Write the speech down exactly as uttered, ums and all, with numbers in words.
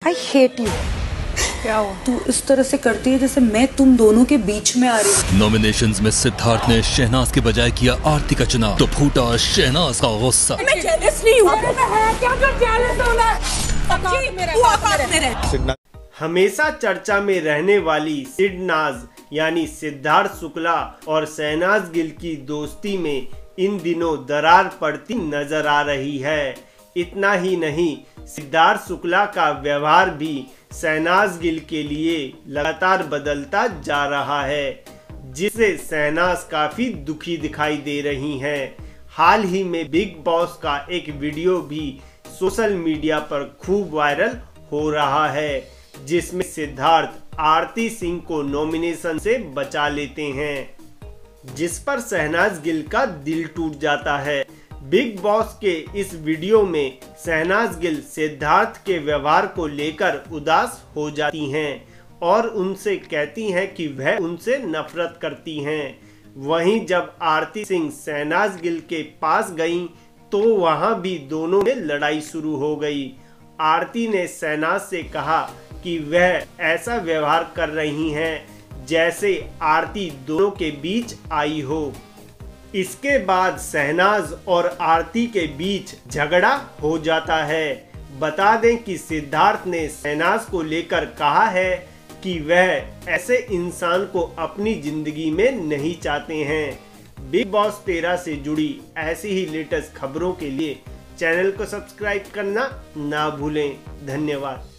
I hate you. क्या हुआ? तू इस तरह से करती है जैसे मैं तुम दोनों के बीच में आ रही हूँ। नॉमिनेशंस में सिद्धार्थ ने शहनाज के बजाय किया आरती का चुनाव, तो फूटा शहनाज का गुस्सा। मैं जेलस नहीं हूँ। हमेशा चर्चा में रहने वाली सिडनाज यानी सिद्धार्थ शुक्ला और शहनाज गिल की दोस्ती में इन दिनों दरार पड़ती नजर आ रही है। इतना ही नहीं, सिद्धार्थ शुक्ला का व्यवहार भी शहनाज गिल के लिए लगातार बदलता जा रहा है, जिससे शहनाज काफी दुखी दिखाई दे रही हैं। हाल ही में बिग बॉस का एक वीडियो भी सोशल मीडिया पर खूब वायरल हो रहा है, जिसमें सिद्धार्थ आरती सिंह को नॉमिनेशन से बचा लेते हैं, जिस पर शहनाज गिल का दिल टूट जाता है। बिग बॉस के इस वीडियो में शहनाज गिल सिद्धार्थ के व्यवहार को लेकर उदास हो जाती हैं और उनसे कहती हैं कि वह उनसे नफरत करती हैं। वहीं जब आरती सिंह शहनाज गिल के पास गईं, तो वहां भी दोनों में लड़ाई शुरू हो गई। आरती ने शहनाज से कहा कि वह ऐसा व्यवहार कर रही हैं जैसे आरती दोनों के बीच आई हो। इसके बाद शहनाज और आरती के बीच झगड़ा हो जाता है। बता दें कि सिद्धार्थ ने शहनाज को लेकर कहा है कि वह ऐसे इंसान को अपनी जिंदगी में नहीं चाहते हैं। बिग बॉस तेरह से जुड़ी ऐसी ही लेटेस्ट खबरों के लिए चैनल को सब्सक्राइब करना ना भूलें। धन्यवाद।